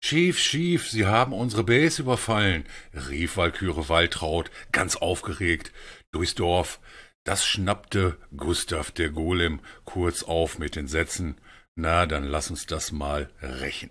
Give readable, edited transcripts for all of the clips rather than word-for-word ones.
Schief, schief, Sie haben unsere Base überfallen, rief Walküre Waltraud, ganz aufgeregt, durchs Dorf. Das schnappte Gustav der Golem kurz auf mit den Sätzen: Na, dann lass uns das mal rächen.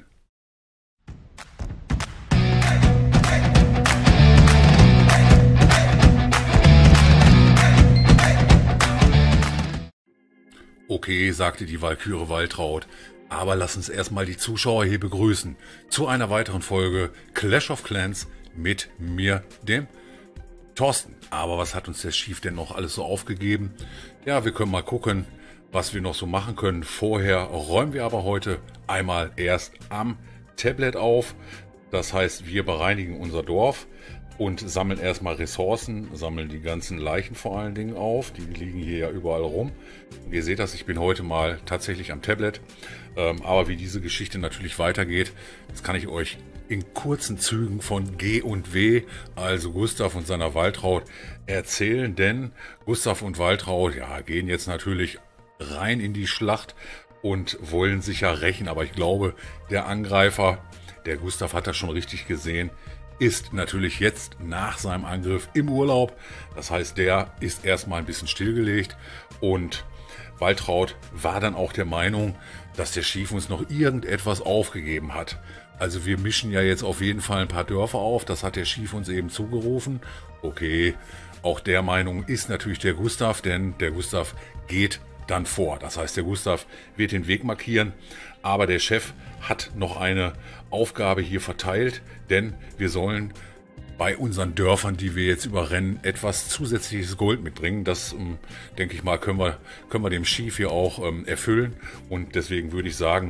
Okay, sagte die Walküre Waltraud, aber lass uns erstmal die Zuschauer hier begrüßen zu einer weiteren Folge Clash of Clans mit mir, dem Thorsten. Aber was hat uns der Schief denn noch alles so aufgegeben? Ja, wir können mal gucken, was wir noch so machen können. Vorher räumen wir aber heute einmal erst am Tablet auf. Das heißt, wir bereinigen unser Dorf und sammeln erstmal Ressourcen, sammeln die ganzen Leichen vor allen Dingen auf. Die liegen hier ja überall rum. Ihr seht das, ich bin heute mal tatsächlich am Tablet. Aber wie diese Geschichte natürlich weitergeht, das kann ich euch in kurzen Zügen von G und W, also Gustav und seiner Waltraud, erzählen. Denn Gustav und Waltraud, ja, gehen jetzt natürlich rein in die Schlacht und wollen sich ja rächen. Aber ich glaube, der Angreifer, der Gustav hat das schon richtig gesehen, ist natürlich jetzt nach seinem Angriff im Urlaub. Das heißt, der ist erstmal ein bisschen stillgelegt und Waltraud war dann auch der Meinung, dass der Schief uns noch irgendetwas aufgegeben hat. Also wir mischen ja jetzt auf jeden Fall ein paar Dörfer auf, das hat der Schief uns eben zugerufen. Okay, auch der Meinung ist natürlich der Gustav, denn der Gustav geht dann vor. Das heißt, der Gustav wird den Weg markieren, aber der Chef hat noch eine Aufgabe hier verteilt, denn wir sollen bei unseren Dörfern, die wir jetzt überrennen, etwas zusätzliches Gold mitbringen. Das, denke ich mal, können wir dem Schief hier auch erfüllen. Und deswegen würde ich sagen,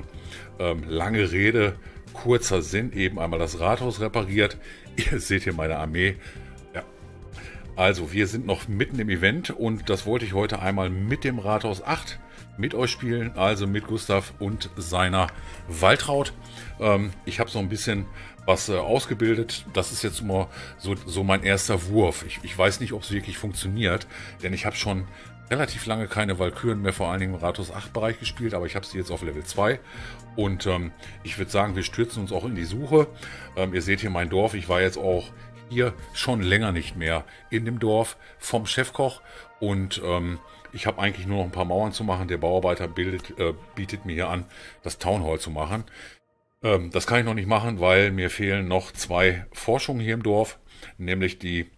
lange Rede, kurzer Sinn, eben einmal das Rathaus repariert. Ihr seht hier meine Armee. Ja. Also, wir sind noch mitten im Event und das wollte ich heute einmal mit dem Rathaus 8 mit euch spielen, also mit Gustav und seiner Waltraud. Ich habe so ein bisschen was ausgebildet. Das ist jetzt immer so mein erster Wurf. Ich weiß nicht, ob es wirklich funktioniert, denn ich habe schon relativ lange keine Walküren mehr, vor allen Dingen im Rathaus 8 Bereich gespielt, aber ich habe sie jetzt auf Level 2 und ich würde sagen, wir stürzen uns auch in die Suche. Ihr seht hier mein Dorf. Ich war jetzt auch hier schon länger nicht mehr in dem Dorf vom Chefkoch und ich habe eigentlich nur noch ein paar Mauern zu machen. Der Bauarbeiter bietet mir hier an, das Town Hall zu machen. Das kann ich noch nicht machen, weil mir fehlen noch 2 Forschungen hier im Dorf, nämlich die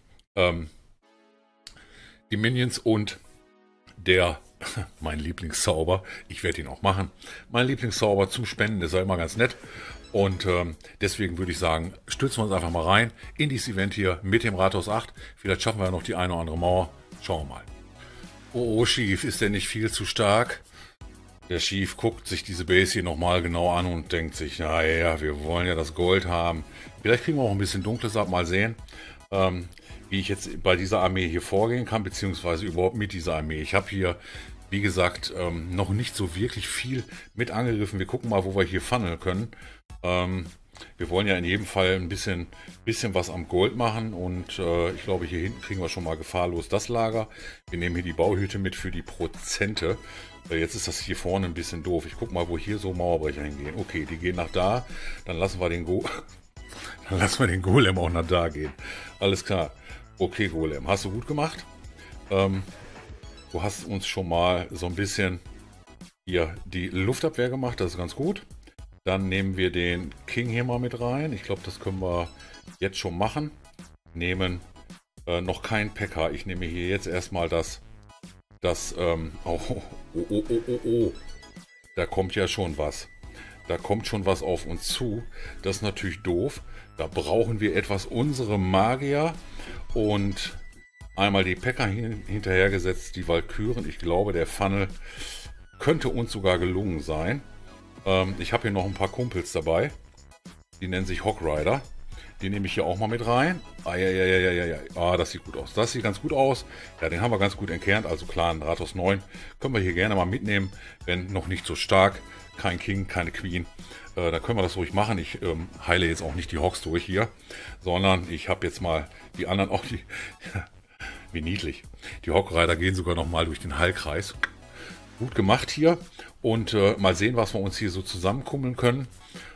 Minions und mein Lieblingszauber. Ich werde ihn auch machen. Mein Lieblingszauber zum Spenden ist ja immer ganz nett. Und deswegen würde ich sagen, stürzen wir uns einfach mal rein in dieses Event hier mit dem Rathaus 8. Vielleicht schaffen wir ja noch die eine oder andere Mauer. Schauen wir mal. Oh, Schief, ist der nicht viel zu stark? Der Schief guckt sich diese Base hier nochmal genau an und denkt sich, naja, wir wollen ja das Gold haben. Vielleicht kriegen wir auch ein bisschen Dunkles ab, mal sehen, wie ich jetzt bei dieser Armee hier vorgehen kann, beziehungsweise überhaupt mit dieser Armee. Ich habe hier, wie gesagt, noch nicht so wirklich viel mit angegriffen. Wir gucken mal, wo wir hier funneln können. Wir wollen ja in jedem Fall ein bisschen was am Gold machen und ich glaube, hier hinten kriegen wir schon mal gefahrlos das Lager. Wir nehmen hier die Bauhütte mit für die Prozente. Jetzt ist das hier vorne ein bisschen doof. Ich gucke mal, wo hier so Mauerbrecher hingehen. Okay, die gehen nach da. Dann lassen wir den Golem auch nach da gehen. Alles klar. Okay, Golem, hast du gut gemacht. Du hast uns schon mal so ein bisschen hier die Luftabwehr gemacht. Das ist ganz gut. Dann nehmen wir den King hier mal mit rein. Ich glaube, das können wir jetzt schon machen. Nehmen noch kein P.E.K.K.A. Ich nehme hier jetzt erstmal oh. Da kommt ja schon was. Da kommt schon was auf uns zu. Das ist natürlich doof. Da brauchen wir etwas unsere Magier. Und einmal die P.E.K.K.A. hinterhergesetzt, die Walküren. Ich glaube, der Funnel könnte uns sogar gelungen sein. Ich habe hier noch ein paar Kumpels dabei. Die nennen sich Hog Rider. Die nehme ich hier auch mal mit rein. Ah, das sieht gut aus. Das sieht ganz gut aus. Ja, den haben wir ganz gut entkernt. Also klar, ein Rathaus 9 können wir hier gerne mal mitnehmen. Wenn noch nicht so stark. Kein King, keine Queen. Da können wir das ruhig machen. Ich heile jetzt auch nicht die Hogs durch hier. Sondern ich habe jetzt mal die anderen auch die... Wie niedlich. Die Hog Rider gehen sogar noch mal durch den Heilkreis. Gut gemacht hier. Und mal sehen, was wir uns hier so zusammenkummeln können.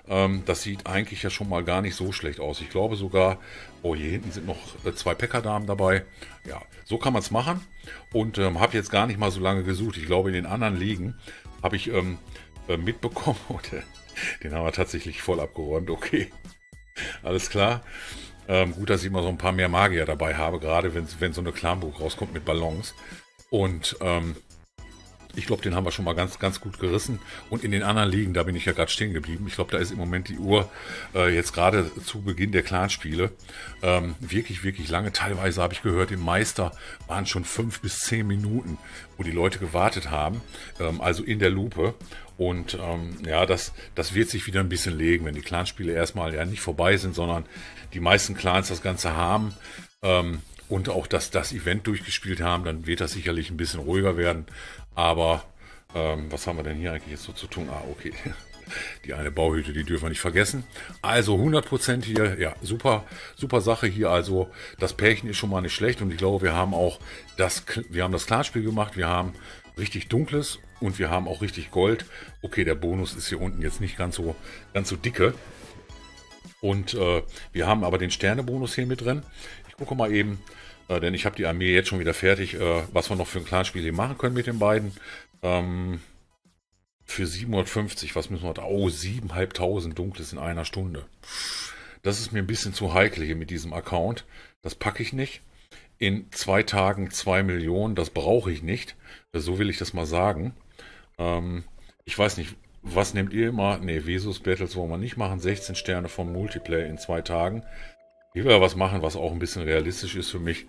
Das sieht eigentlich ja schon mal gar nicht so schlecht aus. Ich glaube sogar, oh, hier hinten sind noch 2 Pekka-Damen dabei. Ja, so kann man es machen. Und habe jetzt gar nicht mal so lange gesucht. Ich glaube, in den anderen Ligen habe ich mitbekommen. Und, den haben wir tatsächlich voll abgeräumt. Okay, alles klar. Gut, dass ich immer so ein paar mehr Magier dabei habe, gerade wenn so eine Clanburg rauskommt mit Ballons. Und ich glaube, den haben wir schon mal ganz, ganz gut gerissen. Und in den anderen Ligen, da bin ich ja gerade stehen geblieben. Ich glaube, da ist im Moment die Uhr jetzt gerade zu Beginn der Clanspiele wirklich, wirklich lange. Teilweise habe ich gehört, im Meister waren schon 5 bis 10 Minuten, wo die Leute gewartet haben. Also in der Lupe. Und ja, das wird sich wieder ein bisschen legen, wenn die Clanspiele erstmal ja nicht vorbei sind, sondern die meisten Clans das Ganze haben. Und auch das Event durchgespielt haben, dann wird das sicherlich ein bisschen ruhiger werden. Aber was haben wir denn hier eigentlich jetzt so zu tun? Ah, okay. Die eine Bauhütte, die dürfen wir nicht vergessen. Also 100% hier, ja, super Sache hier. Also das Pärchen ist schon mal nicht schlecht und ich glaube, wir haben das Clanspiel gemacht. Wir haben richtig dunkles und wir haben auch richtig Gold. Okay, der Bonus ist hier unten jetzt nicht ganz so dicke. Und wir haben aber den Sternebonus hier mit drin. Ich gucke mal eben, denn ich habe die Armee jetzt schon wieder fertig, was wir noch für ein Clanspiel hier machen können mit den beiden. Für 750, was müssen wir da? Oh, 7.500 Dunkles in einer Stunde. Das ist mir ein bisschen zu heikel hier mit diesem Account. Das packe ich nicht. In 2 Tagen 2 Millionen, das brauche ich nicht. So will ich das mal sagen. Ich weiß nicht, was nehmt ihr immer? Ne, Vesus Battles wollen wir nicht machen. 16 Sterne vom Multiplayer in 2 Tagen. Ich will ja was machen, was auch ein bisschen realistisch ist für mich.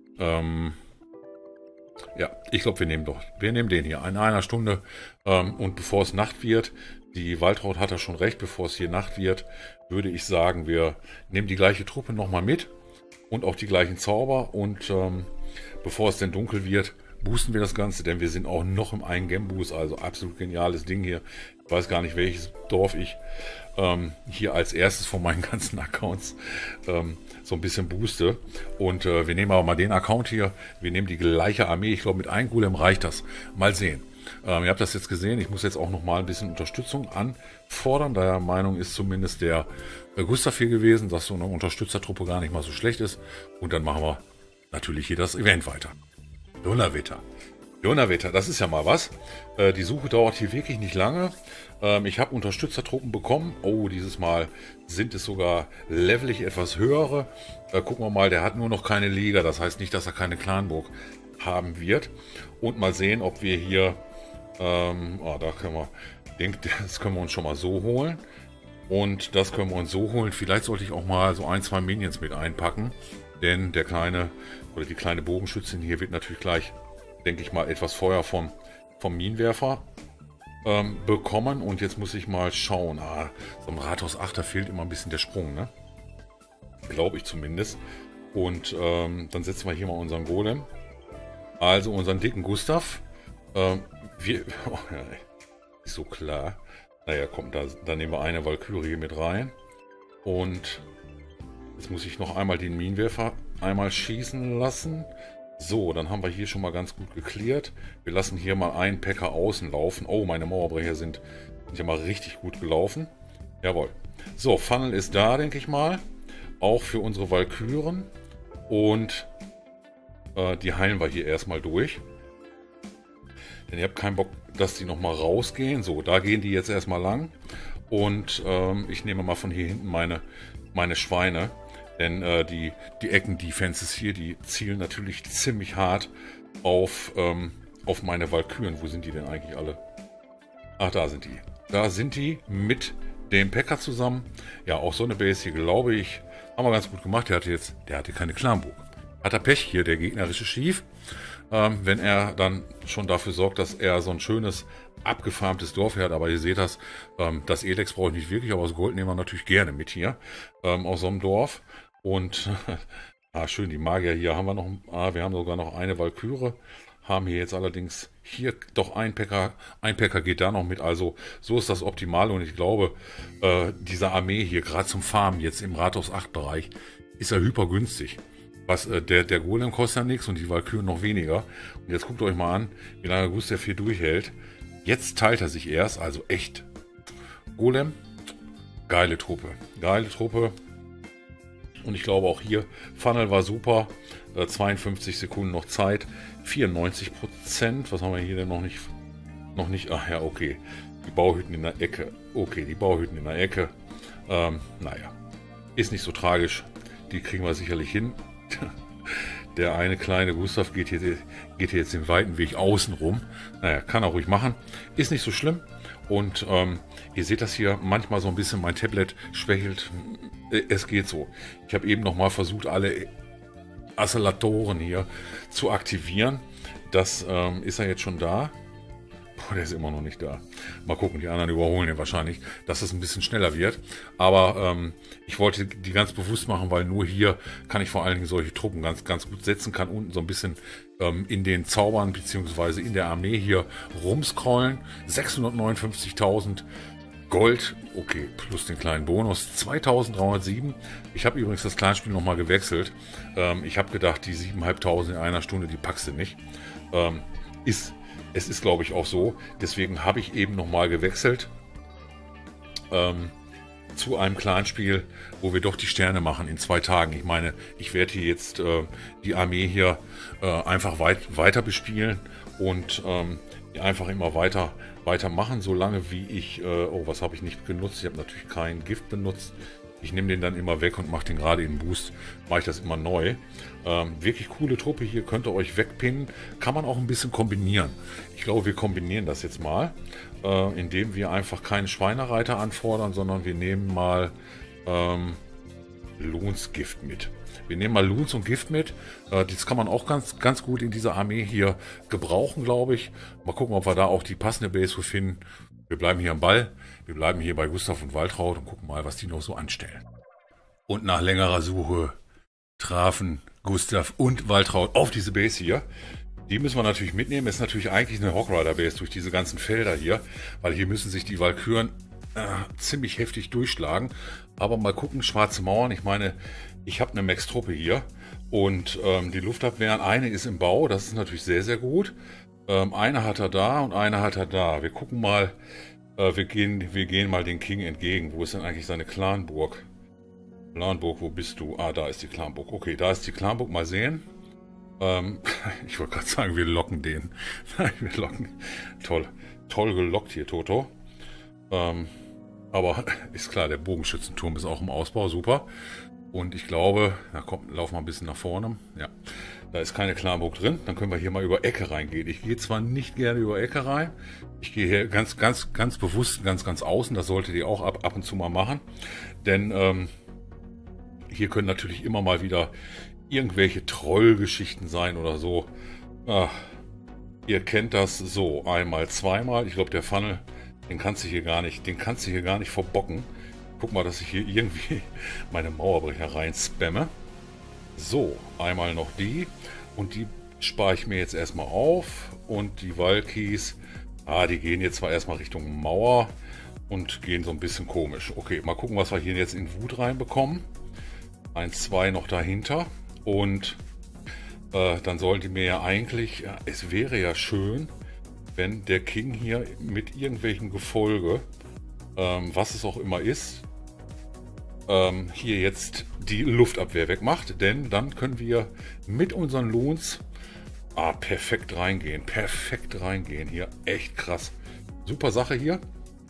Ja, ich glaube, wir nehmen den hier in einer Stunde. Und bevor es Nacht wird, die Waltraud hat da schon recht, bevor es hier Nacht wird, würde ich sagen, wir nehmen die gleiche Truppe nochmal mit. Und auch die gleichen Zauber. Und bevor es denn dunkel wird, boosten wir das Ganze, denn wir sind auch noch im 1-Game-Boost. Also absolut geniales Ding hier. Ich weiß gar nicht, welches Dorf ich hier als erstes von meinen ganzen Accounts so ein bisschen booste. Und wir nehmen aber mal den Account hier. Wir nehmen die gleiche Armee. Ich glaube, mit einem Golem reicht das. Mal sehen. Ihr habt das jetzt gesehen. Ich muss jetzt auch noch mal ein bisschen Unterstützung anfordern. Der Meinung ist zumindest der Gustav hier gewesen, dass so eine Unterstützertruppe gar nicht mal so schlecht ist. Und dann machen wir natürlich hier das Event weiter. Donnerwetter, das ist ja mal was. Die Suche dauert hier wirklich nicht lange. Ich habe Unterstützertruppen bekommen. Oh, dieses Mal sind es sogar levelig etwas höhere. Gucken wir mal, der hat nur noch keine Liga. Das heißt nicht, dass er keine Clanburg haben wird. Und mal sehen, ob wir hier... da können wir... Ich denke, das können wir uns schon mal so holen. Und das können wir uns so holen. Vielleicht sollte ich auch mal so 1, 2 Minions mit einpacken. Denn der kleine... Oder die kleine Bogenschützin hier wird natürlich gleich, denke ich mal, etwas Feuer vom Minenwerfer bekommen. Und jetzt muss ich mal schauen. So im Rathaus 8, da fehlt immer ein bisschen der Sprung, ne? Glaube ich zumindest. Und dann setzen wir hier mal unseren Golem. Also unseren dicken Gustav. Ist so klar. Naja, komm, da nehmen wir eine Walkürie mit rein. Und jetzt muss ich noch einmal den Minenwerfer einmal schießen lassen. So, dann haben wir hier schon mal ganz gut geklärt. Wir lassen hier mal einen Pekka außen laufen. Oh, meine Mauerbrecher sind ja mal richtig gut gelaufen. Jawohl. So, Funnel ist da, denke ich mal. Auch für unsere Walküren. Und die heilen wir hier erstmal durch. Denn ihr habt keinen Bock, dass die nochmal rausgehen. So, da gehen die jetzt erstmal lang. Und ich nehme mal von hier hinten meine Schweine. Denn die Ecken-Defenses hier, die zielen natürlich ziemlich hart auf meine Walküren. Wo sind die denn eigentlich alle? Ach, da sind die. Da sind die mit dem Pekka zusammen. Ja, auch so eine Base hier, glaube ich, haben wir ganz gut gemacht. Der hatte keine Clanburg. Hat er Pech hier, der gegnerische Schief. Wenn er dann schon dafür sorgt, dass er so ein schönes, abgefarmtes Dorf hat. Aber ihr seht das, das Elex brauche ich nicht wirklich, aber das Gold nehmen wir natürlich gerne mit hier aus so einem Dorf. Und schön, die Magier hier haben wir noch. Wir haben sogar noch eine Walküre. Haben hier jetzt allerdings hier doch ein Pekka geht da noch mit. Also so ist das optimal. Und ich glaube, diese Armee hier, gerade zum Farmen jetzt im Rathaus 8 Bereich, ist ja hyper günstig. Der Golem kostet ja nichts und die Walküren noch weniger. Und jetzt guckt euch mal an, wie lange Gustav hier durchhält. Jetzt teilt er sich erst, also echt. Golem, geile Truppe. Geile Truppe. Und ich glaube auch hier, Funnel war super. 52 Sekunden noch Zeit. 94%. Was haben wir hier denn noch nicht? Ach ja, okay. Die Bauhütten in der Ecke. Okay, die Bauhütten in der Ecke. Naja, ist nicht so tragisch. Die kriegen wir sicherlich hin. Der eine kleine Gustav geht hier jetzt den weiten Weg außen rum. Naja, kann er ruhig machen. Ist nicht so schlimm. Und ihr seht das hier, manchmal so ein bisschen, mein Tablet schwächelt. Es geht so. Ich habe eben nochmal versucht, alle Acceleratoren hier zu aktivieren. Das ist er jetzt schon da. Boah, der ist immer noch nicht da. Mal gucken, die anderen überholen ihn wahrscheinlich, dass es ein bisschen schneller wird. Aber ich wollte die ganz bewusst machen, weil nur hier kann ich vor allen Dingen solche Truppen ganz gut setzen, kann unten so ein bisschen in den Zaubern bzw. in der Armee hier rumscrollen. 659.000 Gold, okay, plus den kleinen Bonus, 2307. Ich habe übrigens das Kleinspiel nochmal gewechselt. Ich habe gedacht, die 7.500 in einer Stunde, die packst du nicht. Es ist, glaube ich, auch so. Deswegen habe ich eben nochmal gewechselt zu einem Kleinspiel, wo wir doch die Sterne machen in 2 Tagen. Ich meine, ich werde hier jetzt die Armee hier einfach weiter bespielen und einfach immer weiter machen, solange wie ich... oh, was habe ich nicht genutzt? Ich habe natürlich kein Gift benutzt. Ich nehme den dann immer weg und mache den gerade in Boost, mache ich das immer neu. Wirklich coole Truppe hier, könnt ihr euch wegpinnen. Kann man auch ein bisschen kombinieren. Ich glaube, wir kombinieren das jetzt mal, indem wir einfach keinen Schweinereiter anfordern, sondern wir nehmen mal Loons Gift mit. Wir nehmen mal Loons und Gift mit. Das kann man auch ganz gut in dieser Armee hier gebrauchen, glaube ich. Mal gucken, ob wir da auch die passende Base für finden. Wir bleiben hier am Ball. Wir bleiben hier bei Gustav und Waltraud und gucken mal, was die noch so anstellen. Und nach längerer Suche trafen Gustav und Waltraud auf diese Base hier. Die müssen wir natürlich mitnehmen. Ist natürlich eigentlich eine Hog-Rider Base durch diese ganzen Felder hier. Weil hier müssen sich die Walküren ziemlich heftig durchschlagen. Aber mal gucken, schwarze Mauern. Ich meine, ich habe eine Max-Truppe hier. Und die Luftabwehren, eine ist im Bau. Das ist natürlich sehr, sehr gut. Eine hat er da und eine hat er da. Wir gucken mal, wir gehen mal den King entgegen. Wo ist denn eigentlich seine Clanburg? Clanburg, wo bist du? Ah, da ist die Clanburg. Okay, da ist die Clanburg. Mal sehen. Ich wollte gerade sagen, wir locken den. Nein, wir locken. Toll gelockt hier, Toto. Aber ist klar, der Bogenschützenturm ist auch im Ausbau. Super. Und ich glaube, na komm, laufen wir ein bisschen nach vorne. Ja, da ist keine Clanburg drin. Dann können wir hier mal über Ecke reingehen. Ich gehe zwar nicht gerne über Ecke rein. Ich gehe hier ganz bewusst, ganz außen. Das solltet ihr auch ab und zu mal machen. Denn hier können natürlich immer mal wieder irgendwelche Trollgeschichten sein oder so. Ihr kennt das so. Einmal, zweimal. Ich glaube, der Funnel, den kannst du hier gar nicht verbocken. Guck mal, dass ich hier irgendwie meine Mauerbrecher rein spamme. So, einmal noch die. Und die spare ich mir jetzt erstmal auf. Und die Valkys, die gehen jetzt zwar erstmal Richtung Mauer und gehen so ein bisschen komisch. Okay, mal gucken, was wir hier jetzt in Wut reinbekommen. 1, 2 noch dahinter. Und dann sollen die mir ja eigentlich... es wäre ja schön, wenn der King hier mit irgendwelchen Gefolge, was es auch immer ist, hier jetzt die Luftabwehr wegmacht, denn dann können wir mit unseren Loons perfekt reingehen. Hier, echt krass. Super Sache hier.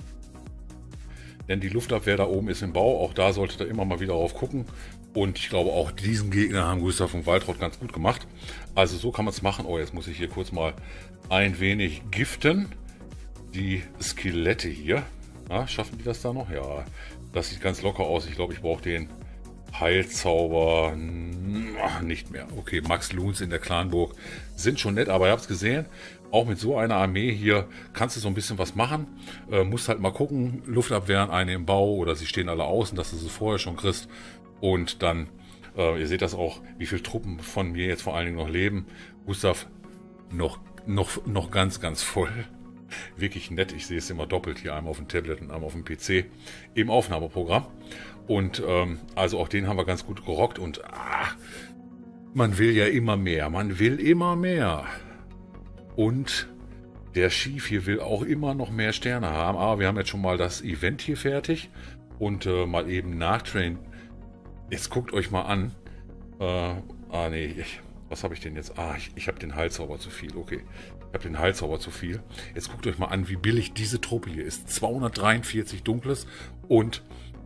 Denn die Luftabwehr da oben ist im Bau, auch da solltet ihr immer mal wieder drauf gucken. Und ich glaube, auch diesen Gegner haben Gustav und Waltraud ganz gut gemacht. Also so kann man es machen. Oh, jetzt muss ich hier kurz mal ein wenig giften. Die Skelette hier. Schaffen die das da noch? Ja, das sieht ganz locker aus. Ich glaube, ich brauche den Heilzauber nicht mehr. Okay, Max Loons in der Clanburg sind schon nett, aber ihr habt es gesehen. Auch mit so einer Armee hier kannst du so ein bisschen was machen. Musst halt mal gucken. Luftabwehren, eine im Bau oder sie stehen alle außen, dass du sie vorher schon kriegst. Und dann, ihr seht das auch, wie viele Truppen von mir jetzt vor allen Dingen noch leben. Gustav noch ganz voll. Wirklich nett. Ich sehe es immer doppelt hier, einmal auf dem Tablet und einmal auf dem PC im Aufnahmeprogramm. Und also auch den haben wir ganz gut gerockt. Und man will ja immer mehr. Man will immer mehr. Und der Chief hier will auch immer noch mehr Sterne haben. Aber wir haben jetzt schon mal das Event hier fertig. und mal eben nachtrainen. Jetzt guckt euch mal an. Was habe ich denn jetzt? Ich habe den Heilzauber zu viel. Okay, ich habe den Heilzauber zu viel. Jetzt guckt euch mal an, wie billig diese Truppe hier ist. 243 Dunkles und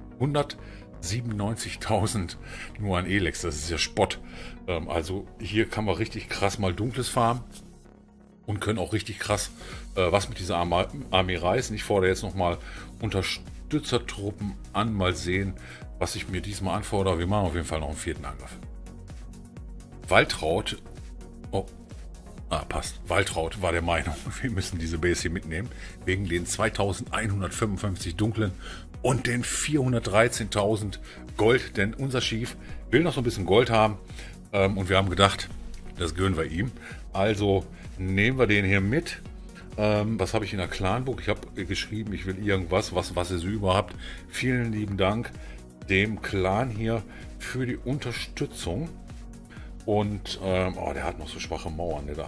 197.000 nur an Elex. Das ist ja Spott. Also hier kann man richtig krass mal Dunkles farmen und können auch richtig krass was mit dieser Armee reißen. Ich fordere jetzt nochmal Unterstützertruppen an. Mal sehen, was ich mir diesmal anfordere. Wir machen auf jeden Fall noch einen 4. Angriff. Waltraud, passt. Waltraud war der Meinung, wir müssen diese Base hier mitnehmen, wegen den 2155 Dunklen und den 413.000 Gold, denn unser Chief will noch so ein bisschen Gold haben und wir haben gedacht, das gönnen wir ihm. Also nehmen wir den hier mit. Was habe ich in der Clanbook? Ich habe geschrieben, ich will irgendwas, was ihr so überhaupt. Vielen lieben Dank dem Clan hier für die Unterstützung. Und, der hat noch so schwache Mauern, ne, da.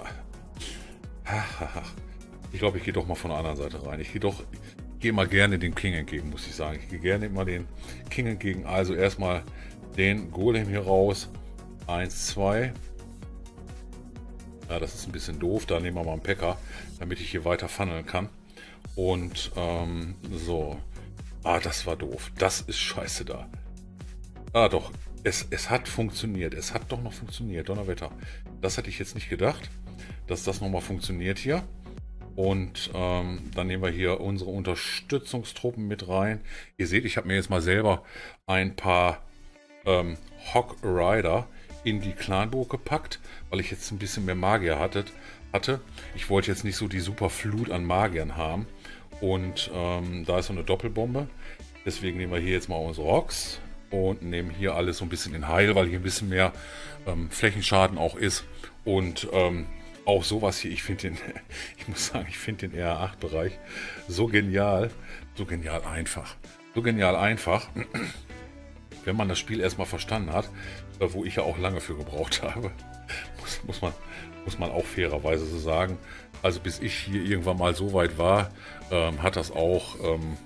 Ich glaube, ich gehe doch mal von der anderen Seite rein. Ich gehe mal gerne dem King entgegen, muss ich sagen. Ich gehe gerne immer den King entgegen. Also erstmal den Golem hier raus. 1, 2. Ja, das ist ein bisschen doof. Da nehmen wir mal einen Packer, damit ich hier weiter funneln kann. Und, so. Das war doof. Das ist scheiße da. Doch. Es hat funktioniert. Es hat doch noch funktioniert. Donnerwetter. Das hätte ich jetzt nicht gedacht, dass das nochmal funktioniert hier. Und dann nehmen wir hier unsere Unterstützungstruppen mit rein. Ihr seht, ich habe mir jetzt mal selber ein paar Hog Rider in die Clanburg gepackt, weil ich jetzt ein bisschen mehr Magier hatte. Ich wollte jetzt nicht so die super Flut an Magiern haben. Und da ist so eine Doppelbombe. Deswegen nehmen wir hier jetzt mal unsere Rocks. Und nehmen hier alles so ein bisschen in Heil, weil hier ein bisschen mehr Flächenschaden auch ist. Und auch sowas hier, ich muss sagen, ich finde den RA8-Bereich so genial einfach. So genial einfach, wenn man das Spiel erstmal verstanden hat, wo ich ja auch lange für gebraucht habe, muss man auch fairerweise so sagen. Also bis ich hier irgendwann mal so weit war, hat das auch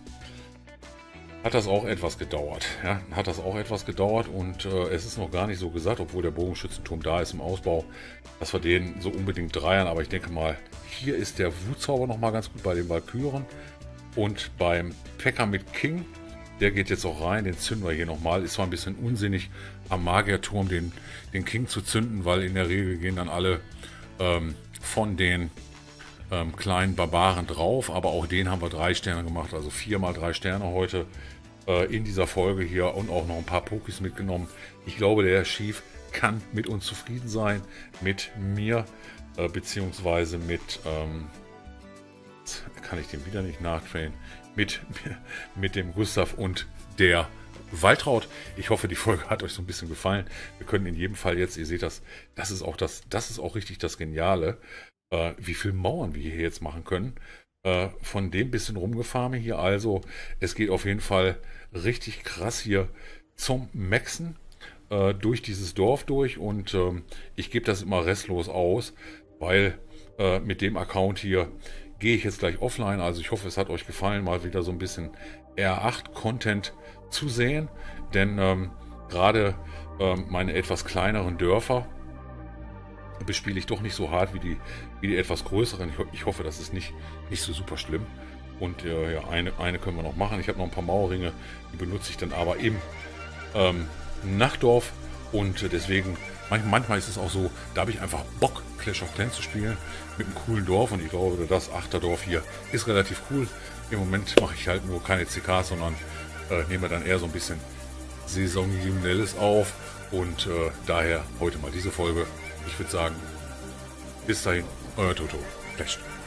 etwas gedauert. Ja? Und es ist noch gar nicht so gesagt, obwohl der Bogenschützenturm da ist im Ausbau, dass wir den so unbedingt dreiern. Aber ich denke mal, hier ist der Wutzauber noch mal ganz gut bei den Walküren. Und beim Packer mit King, der geht jetzt auch rein, den zünden wir hier nochmal. Ist zwar ein bisschen unsinnig, am Magierturm den King zu zünden, weil in der Regel gehen dann alle von den kleinen Barbaren drauf, aber auch den haben wir 3 Sterne gemacht, also 4 mal 3 Sterne heute in dieser Folge hier und auch noch ein paar Pokis mitgenommen. Ich glaube, der Chief kann mit uns zufrieden sein, mit mir, beziehungsweise mit, kann ich dem wieder nicht nachtrainen, mit dem Gustav und der Waltraud. Ich hoffe, die Folge hat euch so ein bisschen gefallen. Wir können in jedem Fall jetzt, ihr seht das ist auch richtig das Geniale, wie viel Mauern wir hier jetzt machen können. Von dem bisschen rumgefahren hier. Also es geht auf jeden Fall richtig krass hier zum Maxen durch dieses Dorf durch. Und ich gebe das immer restlos aus, weil mit dem Account hier gehe ich jetzt gleich offline. Also ich hoffe, es hat euch gefallen, mal wieder so ein bisschen R8-Content zu sehen. Denn gerade meine etwas kleineren Dörfer bespiele ich doch nicht so hart wie die etwas größeren. Ich hoffe, das ist nicht so super schlimm. Und ja, eine können wir noch machen. Ich habe noch ein paar Mauerringe, die benutze ich dann aber im Nachtdorf. Und deswegen, manchmal ist es auch so, da habe ich einfach Bock, Clash of Clans zu spielen mit einem coolen Dorf. Und ich glaube, das Achterdorf hier ist relativ cool. Im Moment mache ich halt nur keine CKs, sondern nehme dann eher so ein bisschen Saisonales auf. Und daher heute mal diese Folge. Ich würde sagen, bis dahin, euer Toto. Flash.